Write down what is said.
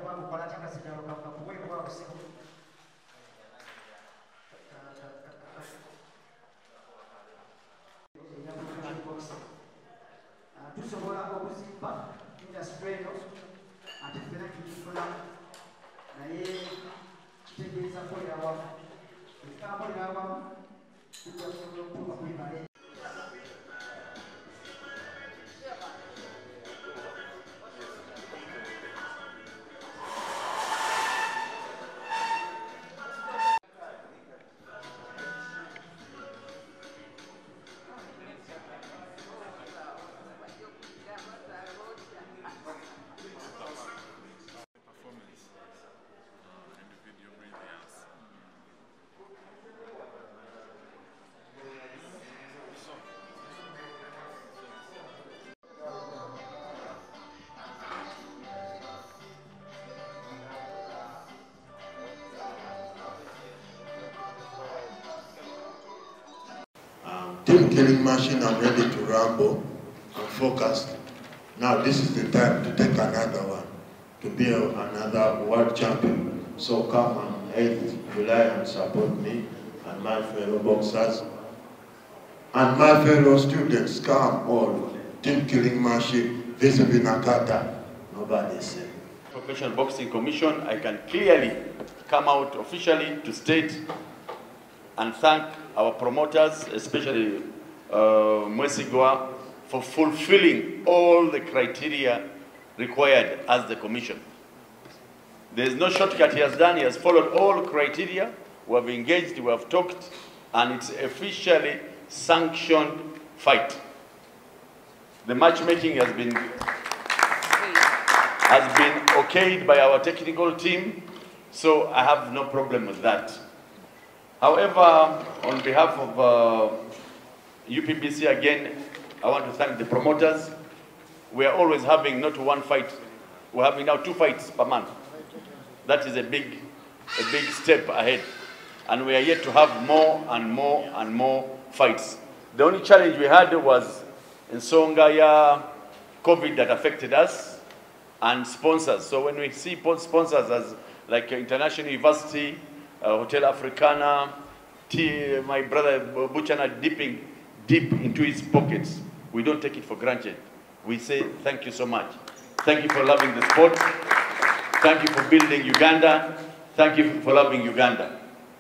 Team Killing Machine, I'm ready to ramble. I'm focused. Now this is the time to take another one, to be another world champion. So come on 8th July and support me and my fellow boxers. And my fellow students, come all. Team Killing Machine, vis-a-vis Nakata. Nobody said. Professional Boxing Commission, I can clearly come out officially to state and thank our promoters, especially Mwesigwa, for fulfilling all the criteria required as the commission. There is no shortcut he has done. He has followed all criteria. We have engaged, we have talked, and it's officially sanctioned fight. The matchmaking has been okayed by our technical team, so I have no problem with that. However, on behalf of UPBC again, I want to thank the promoters. We are always having not one fight, we're having now 2 fights per month. That is a big step ahead. And we are yet to have more and more and more fights. The only challenge we had was in Songaya, COVID that affected us, and sponsors. So when we see sponsors as like International University, Hotel Africana, my brother Buchana dipping deep into his pockets, we don't take it for granted. We say thank you so much. Thank you for loving the sport. Thank you for building Uganda. Thank you for loving Uganda.